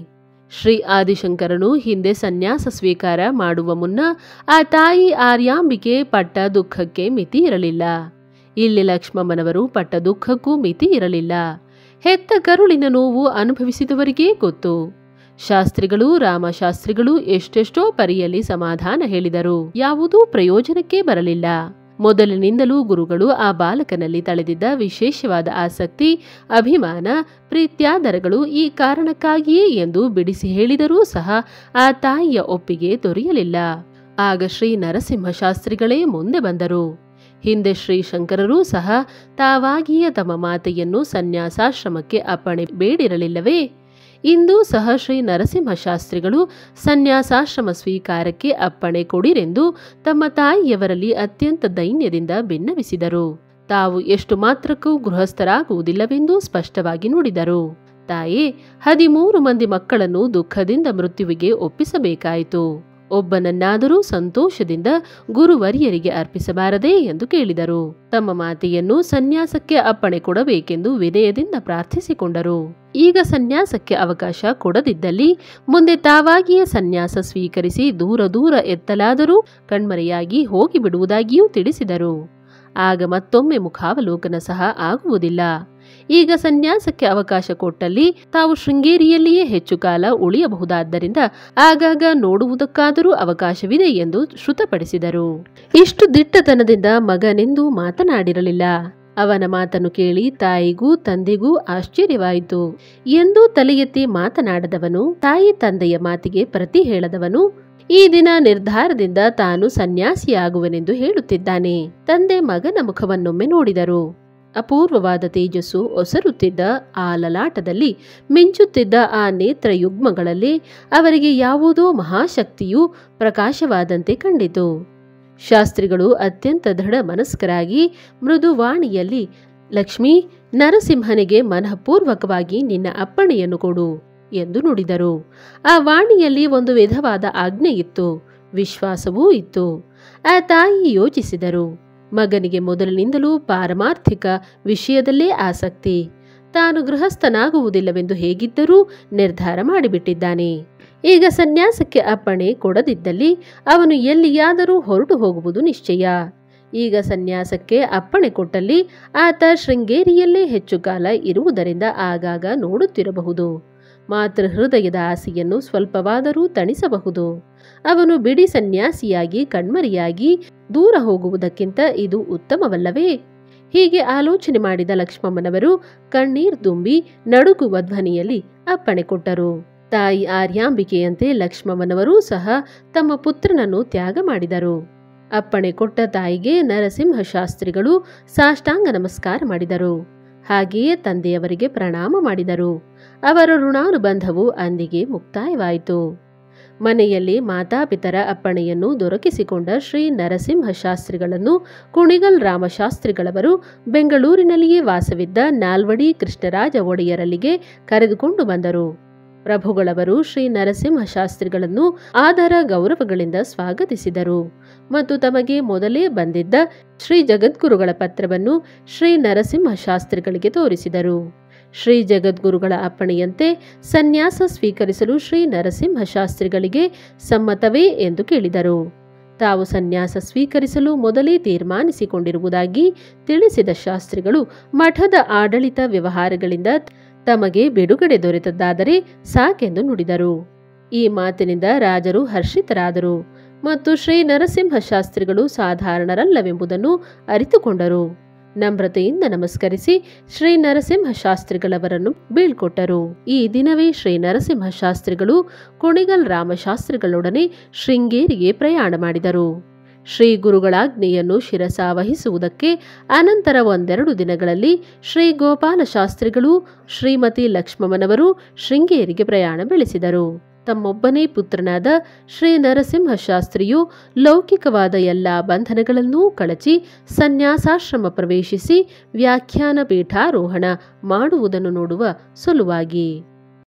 ಶ್ರೀ ಆದಿಶಂಕರನು ಹಿಂದೆ ಸನ್ಯಾಸ ಸ್ವೀಕಾರ ಮಾಡುವ ಮುನ್ನ ಆ ತಾಯಿ ಆರ್ಯಾಂಬಿಕೆ ಪಟ್ಟ ದುಃಖಕ್ಕೆ ಮಿತಿ ಇರಲಿಲ್ಲ. ಇಲ್ಲಿ ಲಕ್ಷ್ಮಮ್ಮನವರು ಪಟ್ಟ ದುಃಖಕ್ಕೂ ಮಿತಿ ಇರಲಿಲ್ಲ. ಹೆತ್ತ ಕರುಳಿನ ನೋವು ಅನುಭವಿಸಿದವರಿಗೇ ಗೊತ್ತು. ಶಾಸ್ತ್ರಿಗಳು ರಾಮಶಾಸ್ತ್ರಿಗಳು ಎಷ್ಟೆಷ್ಟೋ ಪರಿಯಲ್ಲಿ ಸಮಾಧಾನ ಹೇಳಿದರು. ಯಾವುದೂ ಪ್ರಯೋಜನಕ್ಕೆ ಬರಲಿಲ್ಲ. ಮೊದಲಿನಿಂದಲೂ ಗುರುಗಳು ಆ ಬಾಲಕನಲ್ಲಿ ತಳೆದಿದ್ದ ವಿಶೇಷವಾದ ಆಸಕ್ತಿ, ಅಭಿಮಾನ, ಪ್ರೀತ್ಯಾದರಗಳು ಈ ಕಾರಣಕ್ಕಾಗಿಯೇ ಎಂದು ಬಿಡಿಸಿ ಹೇಳಿದರೂ ಸಹ ಆ ತಾಯಿಯ ಒಪ್ಪಿಗೆ ದೊರೆಯಲಿಲ್ಲ. ಆಗ ಶ್ರೀ ನರಸಿಂಹಶಾಸ್ತ್ರಿಗಳೇ ಮುಂದೆ ಬಂದರು. ಹಿಂದೆ ಶ್ರೀ ಶಂಕರರೂ ಸಹ ತಾವಾಗಿಯೇ ತಮ್ಮ ಮಾತೆಯನ್ನು ಸನ್ಯಾಸಾಶ್ರಮಕ್ಕೆ ಅಪ್ಪಣೆ ಬೇಡಿರಲಿಲ್ಲವೇ? ಇಂದೂ ಸಹ ಶ್ರೀ ನರಸಿಂಹಶಾಸ್ತ್ರಿಗಳು ಸನ್ಯಾಸಾಶ್ರಮ ಸ್ವೀಕಾರಕ್ಕೆ ಅಪ್ಪಣೆ ಕೊಡಿರೆಂದು ತಮ್ಮ ತಾಯಿಯವರಲ್ಲಿ ಅತ್ಯಂತ ದೈನ್ಯದಿಂದ ಭಿನ್ನವಿಸಿದರು. ತಾವು ಎಷ್ಟು ಮಾತ್ರಕ್ಕೂ ಗೃಹಸ್ಥರಾಗುವುದಿಲ್ಲವೆಂದು ಸ್ಪಷ್ಟವಾಗಿ ನುಡಿದರು. ತಾಯೇ, ಹದಿಮೂರು ಮಂದಿ ಮಕ್ಕಳನ್ನು ದುಃಖದಿಂದ ಮೃತ್ಯುವಿಗೆ ಒಪ್ಪಿಸಬೇಕಾಯಿತು. ಒಬ್ಬನನ್ನಾದರೂ ಸಂತೋಷದಿಂದ ಗುರುವರಿಯರಿಗೆ ಅರ್ಪಿಸಬಾರದೇ ಎಂದು ಕೇಳಿದರು. ತಮ್ಮ ಮಾತೆಯನ್ನು ಸನ್ಯಾಸಕ್ಕೆ ಅಪ್ಪಣೆ ಕೊಡಬೇಕೆಂದು ವಿನಯದಿಂದ ಪ್ರಾರ್ಥಿಸಿಕೊಂಡರು. ಈಗ ಸನ್ಯಾಸಕ್ಕೆ ಅವಕಾಶ ಕೊಡದಿದ್ದಲ್ಲಿ ಮುಂದೆ ತಾವಾಗಿಯೇ ಸನ್ಯಾಸ ಸ್ವೀಕರಿಸಿ ದೂರ ದೂರ ಎತ್ತಲಾದರೂ ಕಣ್ಮರೆಯಾಗಿ ಹೋಗಿಬಿಡುವುದಾಗಿಯೂ ತಿಳಿಸಿದರು. ಆಗ ಮತ್ತೊಮ್ಮೆ ಮುಖಾವಲೋಕನ ಸಹ ಆಗುವುದಿಲ್ಲ. ಈಗ ಸನ್ಯಾಸಕ್ಕೆ ಅವಕಾಶ ಕೊಟ್ಟಲ್ಲಿ ತಾವು ಶೃಂಗೇರಿಯಲ್ಲಿಯೇ ಹೆಚ್ಚು ಕಾಲ ಉಳಿಯಬಹುದಾದ್ದರಿಂದ ಆಗಾಗ ನೋಡುವುದಕ್ಕಾದರೂ ಅವಕಾಶವಿದೆ ಎಂದು ಶ್ರುತಪಡಿಸಿದರು. ಇಷ್ಟು ದಿಟ್ಟತನದಿಂದ ಮಗನೆಂದು ಮಾತನಾಡಿರಲಿಲ್ಲ. ಅವನ ಮಾತನ್ನು ಕೇಳಿ ತಾಯಿಗೂ ತಂದೆಗೂ ಆಶ್ಚರ್ಯವಾಯಿತು. ಎಂದೂ ತಲೆ ಎತ್ತಿ ಮಾತನಾಡದವನು, ತಾಯಿ ತಂದೆಯ ಮಾತಿಗೆ ಪ್ರತಿ ಹೇಳದವನು ಈ ದಿನ ನಿರ್ಧಾರದಿಂದ ತಾನು ಸನ್ಯಾಸಿಯಾಗುವನೆಂದು ಹೇಳುತ್ತಿದ್ದಾನೆ. ತಂದೆ ಮಗನ ಮುಖವನ್ನೊಮ್ಮೆ ನೋಡಿದರು. ಅಪೂರ್ವವಾದ ತೇಜಸ್ಸು ಒಸರುತ್ತಿದ್ದ ಆ ಲಲಾಟದಲ್ಲಿ, ಮಿಂಚುತ್ತಿದ್ದ ಆ ನೇತ್ರ ಯುಗ್ಮಗಳಲ್ಲಿ ಅವರಿಗೆ ಯಾವುದೋ ಮಹಾಶಕ್ತಿಯು ಪ್ರಕಾಶವಾದಂತೆ ಕಂಡಿತು. ಶಾಸ್ತ್ರಿಗಳು ಅತ್ಯಂತ ದೃಢ ಮನಸ್ಕರಾಗಿ ಮೃದುವಾಣಿಯಲ್ಲಿ, ಲಕ್ಷ್ಮೀ, ನರಸಿಂಹನಿಗೆ ಮನಃಪೂರ್ವಕವಾಗಿ ನಿನ್ನ ಅಪ್ಪಣೆಯನ್ನು ಕೊಡು ಎಂದು ನುಡಿದರು. ಆ ವಾಣಿಯಲ್ಲಿ ಒಂದು ವಿಧವಾದ ಆಜ್ಞೆ ಇತ್ತು, ವಿಶ್ವಾಸವೂ ಇತ್ತು. ಆ ತಾಯಿ ಯೋಚಿಸಿದರು. ಮಗನಿಗೆ ಮೊದಲಿನಿಂದಲೂ ಪಾರಮಾರ್ಥಿಕ ವಿಷಯದಲ್ಲೇ ಆಸಕ್ತಿ. ತಾನು ಗೃಹಸ್ಥನಾಗುವುದಿಲ್ಲವೆಂದು ಹೇಗಿದ್ದರೂ ನಿರ್ಧಾರ ಮಾಡಿಬಿಟ್ಟಿದ್ದಾನೆ. ಈಗ ಸನ್ಯಾಸಕ್ಕೆ ಅಪ್ಪಣೆ ಕೊಡದಿದ್ದಲ್ಲಿ ಅವನು ಎಲ್ಲಿಯಾದರೂ ಹೊರಟು ಹೋಗುವುದು ನಿಶ್ಚಯ. ಈಗ ಸನ್ಯಾಸಕ್ಕೆ ಅಪ್ಪಣೆ ಕೊಟ್ಟಲ್ಲಿ ಆತ ಶೃಂಗೇರಿಯಲ್ಲೇ ಹೆಚ್ಚು ಕಾಲ ಇರುವುದರಿಂದ ಆಗಾಗ ನೋಡುತ್ತಿರಬಹುದು. ಮಾತೃ ಹೃದಯದ ಆಸೆಯನ್ನು ಸ್ವಲ್ಪವಾದರೂ ತಣಿಸಬಹುದು. ಅವನು ಬಿಡಿ ಸನ್ಯಾಸಿಯಾಗಿ ಕಣ್ಮರಿಯಾಗಿ ದೂರ ಹೋಗುವುದಕ್ಕಿಂತ ಇದು ಉತ್ತಮವಲ್ಲವೇ? ಹೀಗೆ ಆಲೋಚನೆ ಮಾಡಿದ ಲಕ್ಷ್ಮಮ್ಮನವರು ಕಣ್ಣೀರ್ ತುಂಬಿ ನಡುಗುವ ಧ್ವನಿಯಲ್ಲಿ ಅಪ್ಪಣೆ ಕೊಟ್ಟರು. ತಾಯಿ ಆರ್ಯಾಂಬಿಕೆಯಂತೆ ಲಕ್ಷ್ಮಮ್ಮನವರೂ ಸಹ ತಮ್ಮ ಪುತ್ರನನ್ನು ತ್ಯಾಗ ಮಾಡಿದರು. ಅಪ್ಪಣೆ ಕೊಟ್ಟ ತಾಯಿಗೆ ನರಸಿಂಹಶಾಸ್ತ್ರಿಗಳು ಸಾಷ್ಟಾಂಗ ನಮಸ್ಕಾರ ಮಾಡಿದರು. ಹಾಗೆಯೇ ತಂದೆಯವರಿಗೆ ಪ್ರಣಾಮ ಮಾಡಿದರು. ಅವರ ಋಣಾನುಬಂಧವು ಅಂದಿಗೆ ಮುಕ್ತಾಯವಾಯಿತು. ಮನೆಯಲ್ಲಿ ಮಾತಾಪಿತರ ಅಪ್ಪಣೆಯನ್ನು ದೊರಕಿಸಿಕೊಂಡ ಶ್ರೀ ನರಸಿಂಹಶಾಸ್ತ್ರಿಗಳನ್ನು ಕುಣಿಗಲ್ ರಾಮಶಾಸ್ತ್ರಿಗಳವರು ಬೆಂಗಳೂರಿನಲ್ಲಿಯೇ ವಾಸವಿದ್ದ ನಾಲ್ವಡಿ ಕೃಷ್ಣರಾಜ ಒಡೆಯರಲ್ಲಿಗೆ ಕರೆದುಕೊಂಡು ಬಂದರು. ಪ್ರಭುಗಳವರು ಶ್ರೀ ನರಸಿಂಹಶಾಸ್ತ್ರಿಗಳನ್ನು ಆದರ ಗೌರವಗಳಿಂದ ಸ್ವಾಗತಿಸಿದರು ಮತ್ತು ತಮಗೆ ಮೊದಲೇ ಬಂದಿದ್ದ ಶ್ರೀ ಜಗದ್ಗುರುಗಳ ಪತ್ರವನ್ನು ಶ್ರೀ ನರಸಿಂಹಶಾಸ್ತ್ರಿಗಳಿಗೆ ತೋರಿಸಿದರು. ಶ್ರೀ ಜಗದ್ಗುರುಗಳ ಅಪ್ಪಣೆಯಂತೆ ಸನ್ಯಾಸ ಸ್ವೀಕರಿಸಲು ಶ್ರೀ ನರಸಿಂಹಶಾಸ್ತ್ರಿಗಳಿಗೆ ಸಮ್ಮತವೇ ಎಂದು ಕೇಳಿದರು. ತಾವು ಸನ್ಯಾಸ ಸ್ವೀಕರಿಸಲು ಮೊದಲೇ ತೀರ್ಮಾನಿಸಿಕೊಂಡಿರುವುದಾಗಿ ತಿಳಿಸಿದ ಶಾಸ್ತ್ರಿಗಳು ಮಠದ ಆಡಳಿತ ವ್ಯವಹಾರಗಳಿಂದ ತಮಗೆ ಬಿಡುಗಡೆ ದೊರೆತದ್ದಾದರೆ ಸಾಕೆಂದು ನುಡಿದರು. ಈ ಮಾತಿನಿಂದ ರಾಜರು ಹರ್ಷಿತರಾದರು ಮತ್ತು ಶ್ರೀ ನರಸಿಂಹಶಾಸ್ತ್ರಿಗಳು ಸಾಧಾರಣರಲ್ಲವೆಂಬುದನ್ನು ಅರಿತುಕೊಂಡರು. ನಮ್ರತೆಯಿಂದ ನಮಸ್ಕರಿಸಿ ಶ್ರೀ ನರಸಿಂಹಶಾಸ್ತ್ರಿಗಳವರನ್ನು ಬೀಳ್ಕೊಟ್ಟರು. ಈ ದಿನವೇ ಶ್ರೀ ನರಸಿಂಹಶಾಸ್ತ್ರಿಗಳು ಕುಣಿಗಲ್ ರಾಮಶಾಸ್ತ್ರಿಗಳೊಡನೆ ಶೃಂಗೇರಿಗೆ ಪ್ರಯಾಣ ಮಾಡಿದರು. ಶ್ರೀ ಗುರುಗಳಾಜ್ಞೆಯನ್ನು ಶಿರಸಾವಹಿಸುವುದಕ್ಕೆ ಅನಂತರ ಒಂದೆರಡು ದಿನಗಳಲ್ಲಿ ಶ್ರೀ ಗೋಪಾಲಶಾಸ್ತ್ರಿಗಳು ಶ್ರೀಮತಿ ಲಕ್ಷ್ಮಮ್ಮನವರು ಶೃಂಗೇರಿಗೆ ಪ್ರಯಾಣ ಬೆಳೆಸಿದರು. ತಮ್ಮೊಬ್ಬನೇ ಪುತ್ರನಾದ ಶ್ರೀ ನರಸಿಂಹಶಾಸ್ತ್ರಿಯು ಲೌಕಿಕವಾದ ಎಲ್ಲ ಬಂಧನಗಳನ್ನೂ ಕಳಚಿ ಸನ್ಯಾಸಾಶ್ರಮ ಪ್ರವೇಶಿಸಿ ವ್ಯಾಖ್ಯಾನ ಪೀಠಾರೋಹಣ ಮಾಡುವುದನ್ನು ನೋಡುವ ಸಲುವಾಗಿ